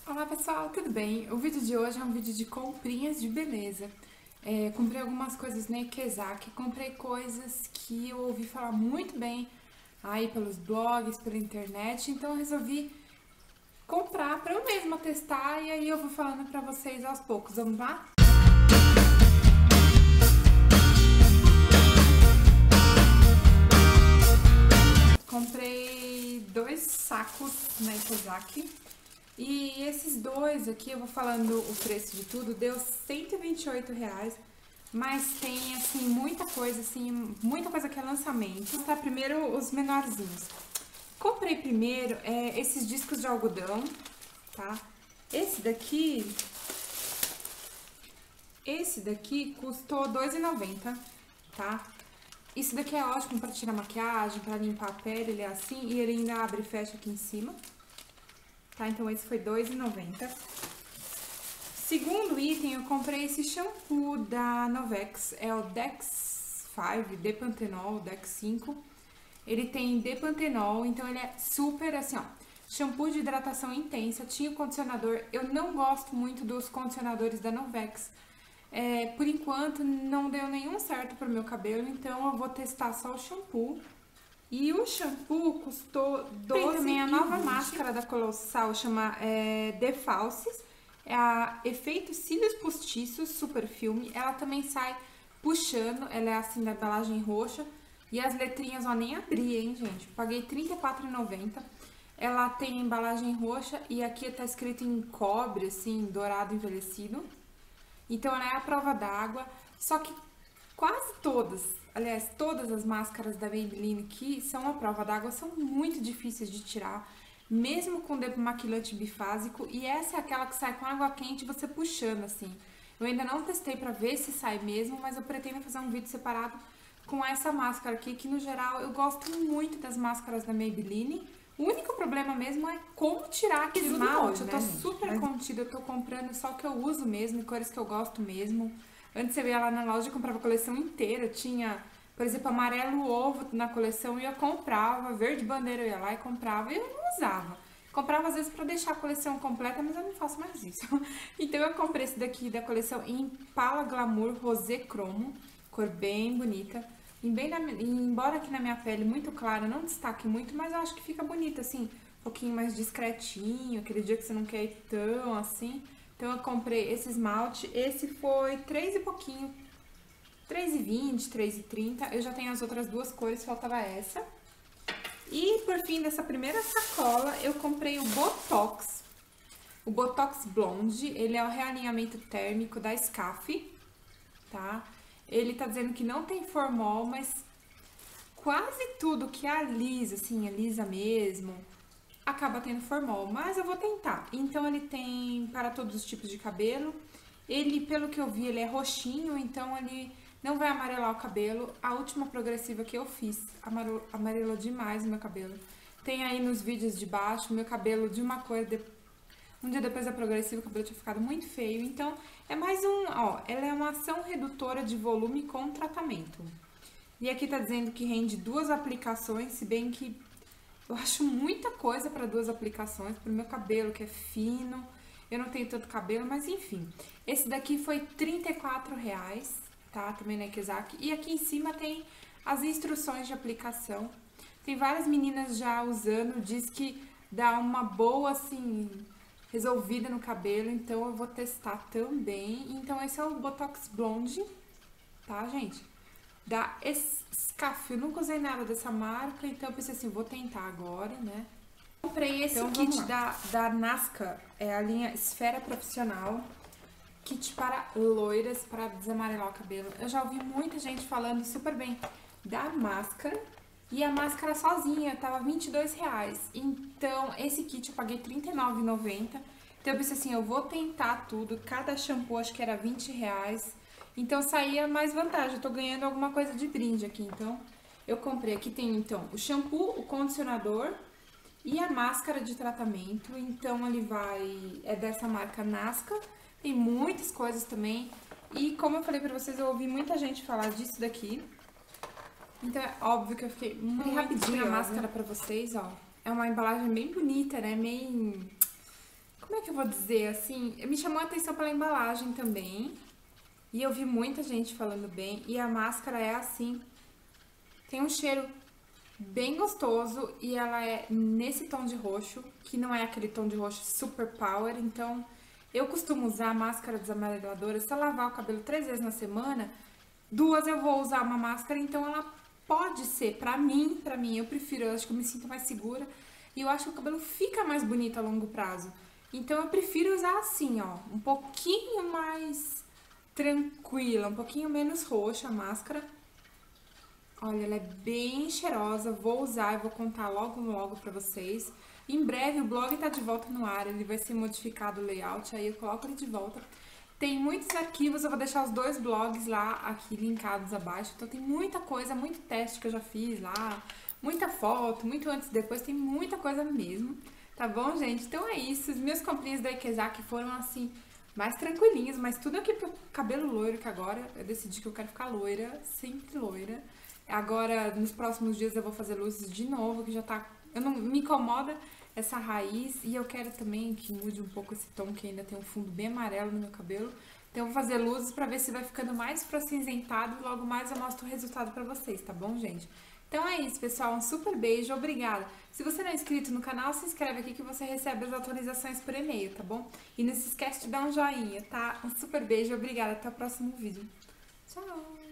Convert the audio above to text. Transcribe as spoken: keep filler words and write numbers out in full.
Olá pessoal, tudo bem? O vídeo de hoje é um vídeo de comprinhas de beleza. É, comprei algumas coisas na Ikezaki, comprei coisas que eu ouvi falar muito bem aí pelos blogs, pela internet, então eu resolvi comprar para eu mesma testar e aí eu vou falando para vocês aos poucos. Vamos lá? Comprei dois sacos na Ikezaki. E esses dois aqui, eu vou falando o preço de tudo, deu cento e vinte e oito reais, mas tem, assim, muita coisa, assim, muita coisa que é lançamento. Vou mostrar primeiro os menorzinhos. Comprei primeiro é, esses discos de algodão, tá? Esse daqui, esse daqui custou dois reais e noventa centavos, tá? Isso daqui é ótimo pra tirar maquiagem, pra limpar a pele, ele é assim, e ele ainda abre e fecha aqui em cima. Tá, então esse foi dois reais e noventa centavos. Segundo item, eu comprei esse shampoo da Novex, é o Dex cinco, Depantenol, Dex cinco. Ele tem Depantenol, então ele é super assim, ó, shampoo de hidratação intensa, tinha o condicionador. Eu não gosto muito dos condicionadores da Novex. É, por enquanto, não deu nenhum certo pro meu cabelo, então eu vou testar só o shampoo. E o shampoo custou doze reais. Tem também a nova máscara da Colossal, chama é, The Falsies. É a Efeito Cílios Postiços Super Filme. Ela também sai puxando, ela é assim da embalagem roxa. E as letrinhas, ó, nem abri, hein, gente. Paguei trinta e quatro reais e noventa centavos. Ela tem embalagem roxa e aqui tá escrito em cobre, assim, dourado envelhecido. Então ela é a prova d'água, só que quase todas, aliás, todas as máscaras da Maybelline que são a prova d'água são muito difíceis de tirar, mesmo com demaquilante bifásico, e essa é aquela que sai com água quente você puxando assim. Eu ainda não testei pra ver se sai mesmo, mas eu pretendo fazer um vídeo separado com essa máscara aqui, que no geral eu gosto muito das máscaras da Maybelline. O único problema mesmo é como tirar aquele esmalte. Eu tô super contida, eu tô comprando só o que eu uso mesmo, cores que eu gosto mesmo. Antes eu ia lá na loja e comprava a coleção inteira, tinha, por exemplo, amarelo ovo na coleção e eu comprava, verde bandeira eu ia lá e comprava e eu não usava. Comprava às vezes pra deixar a coleção completa, mas eu não faço mais isso. Então eu comprei esse daqui da coleção Impala Glamour Rosé Cromo, cor bem bonita. E bem na, embora aqui na minha pele muito clara, não destaque muito, mas eu acho que fica bonito assim, um pouquinho mais discretinho, aquele dia que você não quer ir tão assim. Então eu comprei esse esmalte, esse foi três e pouquinho, três e vinte, três e trinta. Eu já tenho as outras duas cores, faltava essa. E por fim dessa primeira sacola, eu comprei o Botox, o Botox Blonde. Ele é o realinhamento térmico da Scaf, tá? Ele tá dizendo que não tem formol, mas quase tudo que alisa, assim, alisa mesmo, acaba tendo formol, mas eu vou tentar. Então ele tem para todos os tipos de cabelo. Ele, pelo que eu vi, ele é roxinho, então ele não vai amarelar o cabelo. A última progressiva que eu fiz amarelou demais o meu cabelo. Tem aí nos vídeos de baixo, meu cabelo de uma cor, de... um dia depois da progressiva o cabelo tinha ficado muito feio. Então é mais um, ó, ela é uma ação redutora de volume com tratamento. E aqui tá dizendo que rende duas aplicações, se bem que eu acho muita coisa para duas aplicações, pro meu cabelo que é fino, eu não tenho tanto cabelo, mas enfim. Esse daqui foi trinta e quatro reais, tá? Também na Ikezaki. E aqui em cima tem as instruções de aplicação. Tem várias meninas já usando, diz que dá uma boa, assim, resolvida no cabelo, então eu vou testar também. Então esse é o Botox Blonde, tá, gente? Da Scaf, eu nunca usei nada dessa marca, então eu pensei assim, vou tentar agora, né? Comprei esse então, kit da, da Nasca, é a linha Esfera Profissional, kit para loiras, para desamarelar o cabelo. Eu já ouvi muita gente falando super bem da máscara, e a máscara sozinha tava vinte e dois reais, então esse kit eu paguei trinta e nove reais e noventa centavos, então eu pensei assim, eu vou tentar tudo, cada shampoo acho que era vinte reais, então saía mais vantagem, eu tô ganhando alguma coisa de brinde aqui, então eu comprei. Aqui tem então o shampoo, o condicionador e a máscara de tratamento, então ele vai, é dessa marca Nasca, tem muitas coisas também, e como eu falei pra vocês, eu ouvi muita gente falar disso daqui, então é óbvio que eu fiquei muito bem rapidinho a máscara pra vocês, ó, é uma embalagem bem bonita, né, meio, como é que eu vou dizer, assim, me chamou a atenção pela embalagem também. E eu vi muita gente falando bem. E a máscara é assim, tem um cheiro bem gostoso e ela é nesse tom de roxo, que não é aquele tom de roxo super power. Então, eu costumo usar a máscara desamareladora. Se eu lavar o cabelo três vezes na semana, duas eu vou usar uma máscara, então ela pode ser, pra mim, pra mim, eu prefiro, eu acho que eu me sinto mais segura e eu acho que o cabelo fica mais bonito a longo prazo. Então eu prefiro usar assim, ó, um pouquinho mais tranquila, um pouquinho menos roxa a máscara. Olha, ela é bem cheirosa, vou usar e vou contar logo logo pra vocês. Em breve o blog tá de volta no ar, ele vai ser modificado o layout, aí eu coloco ele de volta. Tem muitos arquivos, eu vou deixar os dois blogs lá, aqui, linkados abaixo. Então tem muita coisa, muito teste que eu já fiz lá, muita foto, muito antes e depois, tem muita coisa mesmo. Tá bom, gente? Então é isso, os meus comprinhos da Ikezaki foram assim, mais tranquilinhos, mas tudo aqui pro cabelo loiro, que agora eu decidi que eu quero ficar loira, sempre loira. Agora, nos próximos dias eu vou fazer luzes de novo, que já tá... Eu não me incomoda essa raiz e eu quero também que mude um pouco esse tom, que ainda tem um fundo bem amarelo no meu cabelo. Então eu vou fazer luzes pra ver se vai ficando mais pro acinzentado e logo mais eu mostro o resultado pra vocês, tá bom, gente? Então é isso, pessoal. Um super beijo, obrigada. Se você não é inscrito no canal, se inscreve aqui que você recebe as atualizações por e-mail, tá bom? E não se esquece de dar um joinha, tá? Um super beijo, obrigada. Até o próximo vídeo. Tchau!